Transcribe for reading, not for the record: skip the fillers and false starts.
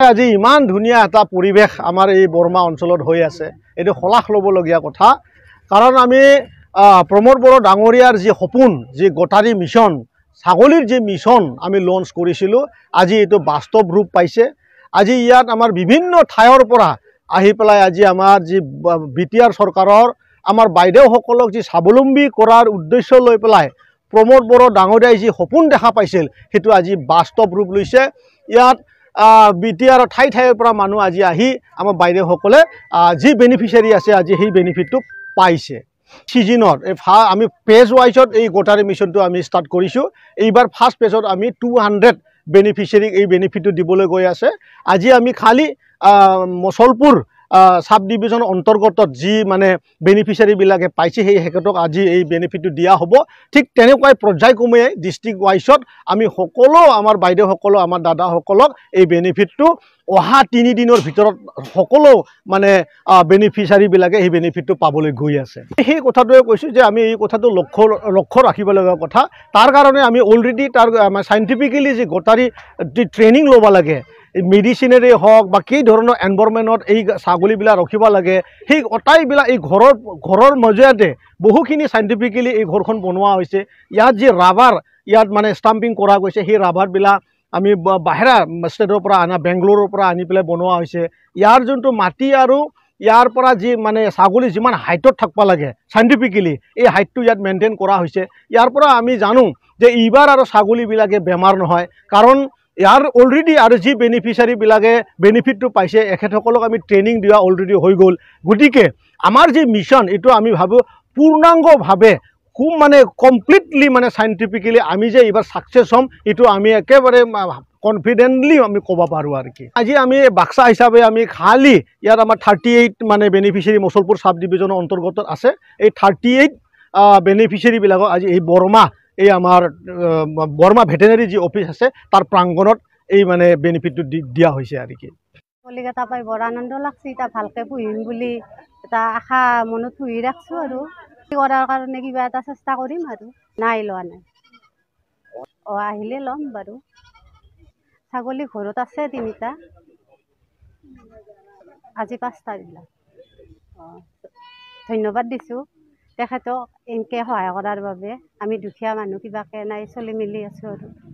আজি ইমান ধুনীয়া এটা পৰিৱেশ আমাৰ এই বৰমা অঞ্চলত হৈ আছে, এইটো শলাগ ল'বলগীয়া কথা। কাৰণ আমি প্ৰমোদ বড়ো ডাঙৰীয়াৰ যি সপোন, যি গটাৰী মিছন, ছাগলীৰ যি মিছন আমি লঞ্চ কৰিছিলোঁ, আজি এইটো বাস্তৱ ৰূপ পাইছে। আজি ইয়াত আমাৰ বিভিন্ন ঠাইৰ পৰা আহি পেলাই আজি আমাৰ যি BTR চৰকাৰৰ আমাৰ বাইদেউসকলক যি স্বাৱলম্বী কৰাৰ উদ্দেশ্য লৈ পেলাই প্ৰমোদ বড়ো ডাঙৰীয়াই যি সপোন দেখা পাইছিল, সেইটো আজি বাস্তৱ ৰূপ লৈছে। ইয়াত BTR ঠাইৰ পৰা মানুহ আজি আহি আমাৰ বাইদেউসকলে যি বেনিফিচিয়াৰী আছে আজি সেই বেনিফিটটো পাইছে। সিজনত আমি পেজ ৱাইজত এই গটাৰী মিছনটো আমি ষ্টাৰ্ট কৰিছোঁ। এইবাৰ ফাৰ্ষ্ট পেজত আমি 200 বেনিফিচিয়াৰীক এই বেনিফিটটো দিবলৈ গৈ আছে। আজি আমি খালি মছলপুৰ সাব ডিভিজন অন্তৰ্গত যি মানে বেনিফিচিয়াৰীবিলাকে পাইছে সেই হেকটক আজি এই বেনিফিটটো দিয়া হ'ব। ঠিক তেনেকুৱাই পৰ্যায়ক্ৰমে ডিষ্ট্ৰিক্ট ৱাইজত আমি সকলো আমাৰ বাইদেউসকলক, আমাৰ দাদাসকলক এই বেনিফিটটো অহা 3 দিনৰ ভিতৰত সকলো মানে বেনিফিচিয়াৰীবিলাকে সেই বেনিফিটটো পাবলৈ গৈ আছে। সেই কথাটোৱে কৈছোঁ যে আমি এই কথাটো লক্ষ্য ৰাখিবলগীয়া কথা। তাৰ কাৰণে আমি অলৰেডি তাৰ চাইণ্টিফিকেলি যি গটাৰী যি ট্ৰেইনিং ল'ব লাগে, মেডিচিনেৰে হওক বা কি ধৰণৰ এনভাইৰনমেণ্টত এই ছাগলীবিলাক ৰাখিব লাগে, সেই গোটাইবিলাক এই ঘৰৰ মজিয়াতে বহুখিনি চাইণ্টিফিকেলি এই ঘৰখন বনোৱা হৈছে। ইয়াত যি ৰাবাৰ ইয়াত মানে ষ্টাম্পিং কৰা গৈছে, সেই ৰাবাৰবিলাক আমি বাহিৰা ষ্টেটৰ পৰা আনা, বেংগলোৰৰ পৰা আনি পেলাই বনোৱা হৈছে। ইয়াৰ যোনটো মাটি আৰু ইয়াৰ পৰা যি মানে ছাগলী যিমান হাইটত থাকিব লাগে চাইণ্টিফিকেলি, এই হাইটটো ইয়াত মেইনটেইন কৰা হৈছে। ইয়াৰ পৰা আমি জানো যে এইবাৰ আৰু ছাগলীবিলাকে বেমাৰ নহয়, কাৰণ ইয়াৰ অলৰেডি আৰু যি বেনিফিচিয়াৰীবিলাকে বেনিফিটটো পাইছে এখেতসকলক আমি ট্ৰেইনিং দিয়া অলৰেডি হৈ গ'ল। গতিকে আমাৰ যি মিছন এইটো আমি ভাবোঁ পূৰ্ণাংগভাৱে খুব মানে কমপ্লিটলি মানে চাইণ্টিফিকেলি আমি যে এইবাৰ ছাকচেছ হ'ম, এইটো আমি একেবাৰে কনফিডেণ্টলি আমি ক'ব পাৰোঁ আৰু কি। আজি আমি বাক্সা হিচাপে আমি খালি ইয়াত আমাৰ 38 মানে বেনিফিচিয়াৰী মছলপুৰ চাব ডিভিজনৰ অন্তৰ্গত আছে। এই 38 বেনিফিচিয়াৰীবিলাকক আজি এই এই আমাৰ বৰমা ভেটেনেৰী যি অফিচ আছে তাৰ প্ৰাংগণত এই মানে বেনিফিটটো দিয়া হৈছে আৰু কি। কলিকতা পাই বৰ আনন্দ লাগছে। এতিয়া ভালকৈ পুহিম বুলি এটা আশা মনত পুহি ৰাখছোঁ আৰু কৰাৰ কাৰণে কিবা এটা চেষ্টা কৰিম আৰু। নাই লোৱা নাই, আহিলে ল'ম বাৰু। ছাগলী ঘৰত আছে 3টা, আজি 5টা দিলা। ধন্যবাদ দিছোঁ তেখেতক এনেকৈ সহায় কৰাৰ বাবে। আমি দুখীয়া মানুহ, কিবাকৈ নাই চলি মেলি আছোঁ আৰু।